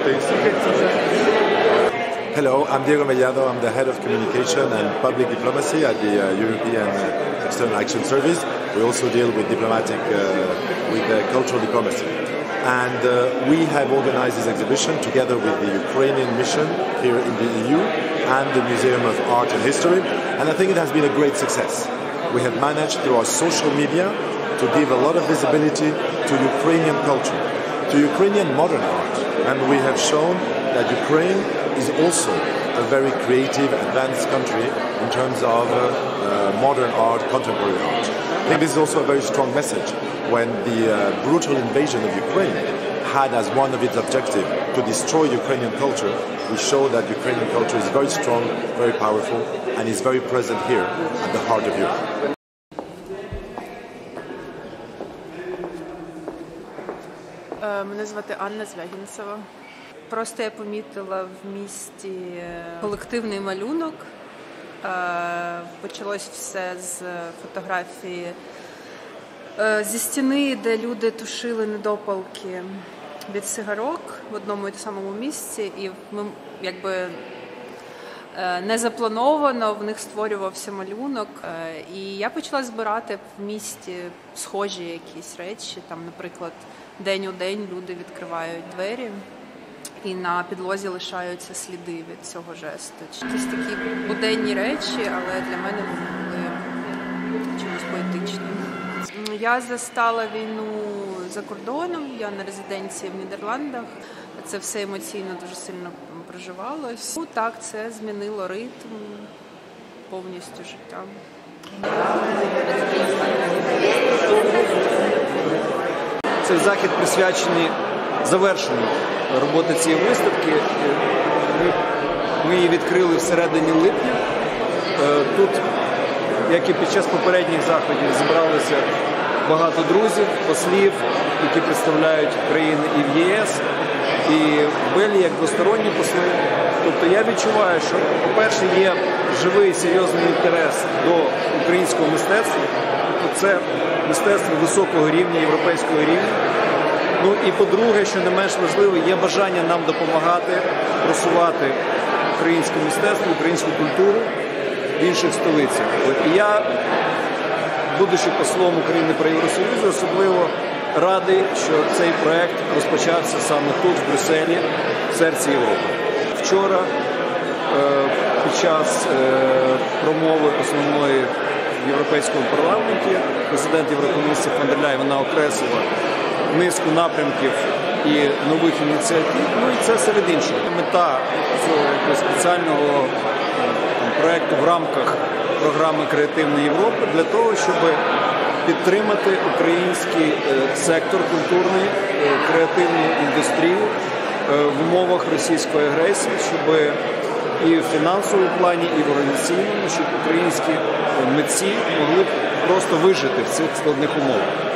Thanks. Hello, I'm Diego Mellado. I'm the head of communication and public diplomacy at the European External Action Service. We also deal with cultural diplomacy. And we have organized this exhibition together with the Ukrainian mission here in the EU and the Museum of Art and History. And I think it has been a great success. We have managed through our social media to give a lot of visibility to Ukrainian culture, to Ukrainian modern art. And we have shown that Ukraine is also a very creative, advanced country in terms of modern art, contemporary art. I think this is also a very strong message when the brutal invasion of Ukraine had as one of its objectives to destroy Ukrainian culture. We show that Ukrainian culture is very strong, very powerful, and is very present here at the heart of Europe. Мене звати Анна Звягінцева. Просто я помітила в місті колективний малюнок. Почалось все з фотографії зі стіни, де люди тушили недопалки від цигарок в одному і самому місці. І ми, якби не заплановано, в них створювався малюнок. І я почала збирати в місті схожі якісь речі. Там, наприклад, день у день люди відкривають двері і на підлозі лишаються сліди від цього жесту. Якісь такі буденні речі, але для мене вони були чимось поетичним. Я застала війну за кордоном, я на резиденції в Нідерландах. Це все емоційно дуже сильно проживалось. Так, це змінило ритм повністю життя. Цей захід присвячений завершенню роботи цієї виставки. Ми її відкрили всередині липня. Тут, як і під час попередніх заходів, зібралося багато друзів, послів, які представляють країни і в ЄС, і в Бельгії як двосторонні посли. Тобто я відчуваю, що, по-перше, є живий, серйозний інтерес до українського мистецтва. Тобто це мистецтво високого рівня, європейського рівня. Ну і по-друге, що не менш важливо, є бажання нам допомагати просувати українське мистецтво, українську культуру в інших столицях. І я, будучи послом України при Євросоюзі, особливо радий, що цей проект розпочався саме тут, в Брюсселі, в серці Європи. Вчора, під час промови основної в Європейському парламенті, президент Єврокомісії фон дер Ляєн, вона окреслила низку напрямків і нових ініціатив. Ну і це серед іншого. Мета цього спеціального проєкту в рамках програми «Креативна Європа» для того, щоб підтримати український сектор культурний, креативну індустрію в умовах російської агресії, щоб і в фінансовому плані, і в організаційному, щоб українські митці могли просто вижити в цих складних умовах.